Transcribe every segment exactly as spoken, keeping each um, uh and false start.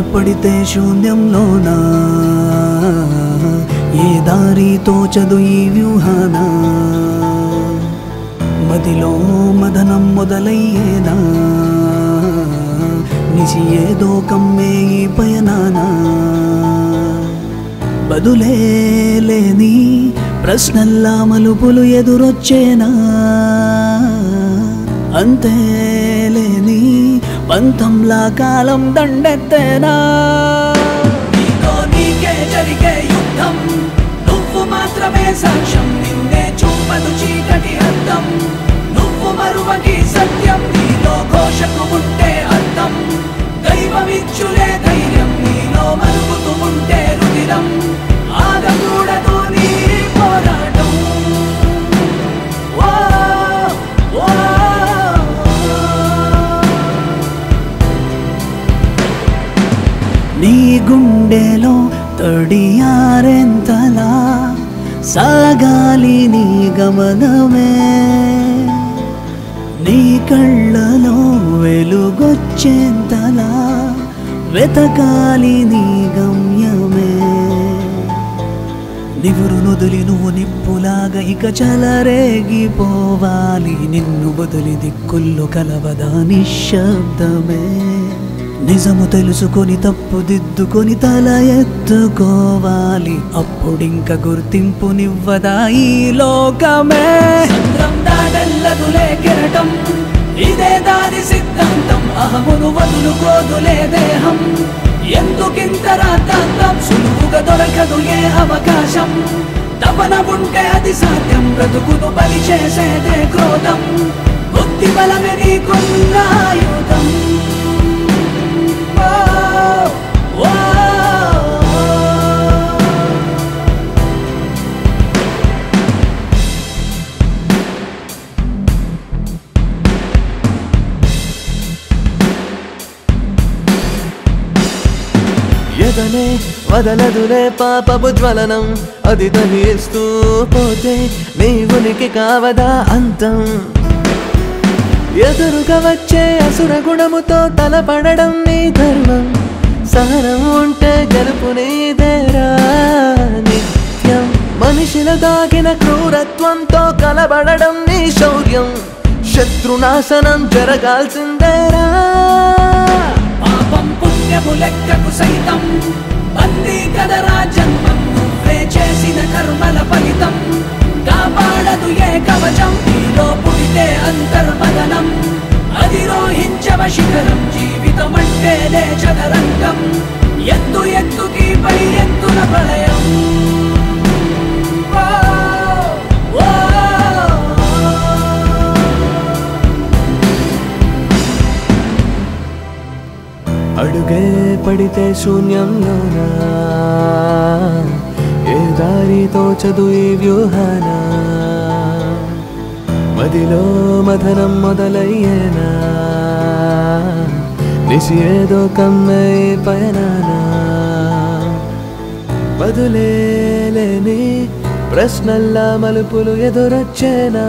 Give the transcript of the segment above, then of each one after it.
పడితే శూన్యంలోనా ఏ దారి తోచదు ఈ వ్యూహాన మదిలో మదనం మొదలయ్యేనా నిసి ఏదో కమ్మే ఈ పయనానా బదులే లేని ప్రశ్నల్లా మలుపులు ఎదురొచ్చేనా అంతే లేని పంతంలా కాలం దండెత్తేనా నీతో నీకే జరిగే యుద్ధం నువ్వు మాత్రమే సాక్ష్యం నిన్నే చూపదు చీకటి అర్థం నువ్వు మరువకి సత్యం నీలో ఘోషకు ఉంటే అర్థం దైవమిచ్చులే ధైర్యం నీలో మరుగుతూ ఉంటే రుదిరం ఆగకూడదు నీ పోరాటం నీ గుండెలో తడియారెంతలా సాగాలి నీ గమనమే నీ కళ్ళలో వెలుగొచ్చేంతలా వెతకాలి నీ గమ్యమే నివురు నొదిలి నువ్వు నిప్పులాగా ఇక చలరేగిపోవాలి నిన్ను బదులి దిక్కుల్లో కలవదా నిశ్శబ్దమే నిజము తెలుసుకొని తప్పు దిద్దుకొని తల ఎత్తుకోవాలి అప్పుడింక గుర్తింపునివ్వదా ఈ లోకమే సంద్రం దాడెల్లదులే కెరటం ఇదే దాని సిద్ధాంతం అహమును వదులుకోదులే దేహం ఎందుకింత రాద్ధాంతం సులువుగా దొరకదు ఏ అవకాశం తపన ఉంటే అది సాధ్యం బ్రతుకును బలి చేసేదే క్రోధం బుద్ధి బలమే నీకున్న ఆయుధం ఎదనే వదలదులే పాపపు జ్వలనం అది దహిస్తూ పోతే నీ ఉనికి కావదా అంతం ఎదురుగా వచ్చే అసుర గుణముతో తలపడడం నీ ధర్మం సహనం ఉంటే గెలుపు నీదేరా నిత్యం మనిషిలో దాగిన క్రూరత్వంతో కలబడడం నీ శౌర్యం శత్రునాశనం జరగాల్సిందేరా పాపం పుణ్యము లెక్కకు సైతం బందీ కదరా జన్మం నువ్వే చేసిన కర్మల ఫలితం కాపాడదు ఏ కవచం నీలో పుడితే అంతర్మదనం అధిరోహించవ శిఖరం జీవితం అంటేనే చదరంగం ఎత్తు ఎత్తుకి పై ఎత్తుల ప్రళయం అడుగే పడితే శూన్యంలోనా ఏ దారి తోచదు ఈ వ్యూహాన మదిలో మథనం మొదలయ్యేనా నిసి ఏదో కమ్మే పయనానా బదులే లేని ప్రశ్నల్లా మలుపులు ఎదురొచ్చేనా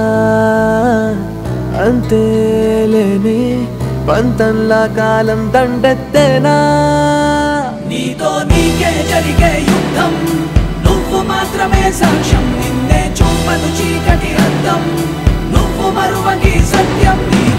అంతే లేని పంతంలా కాలం దండెత్తేనా నీతో నీకే జరిగే యుద్ధం నువ్వు మాత్రమే సాక్ష్యం నిన్నే చూపదు చీకటి అర్థం నువ్వు మరువకి సత్యం నీ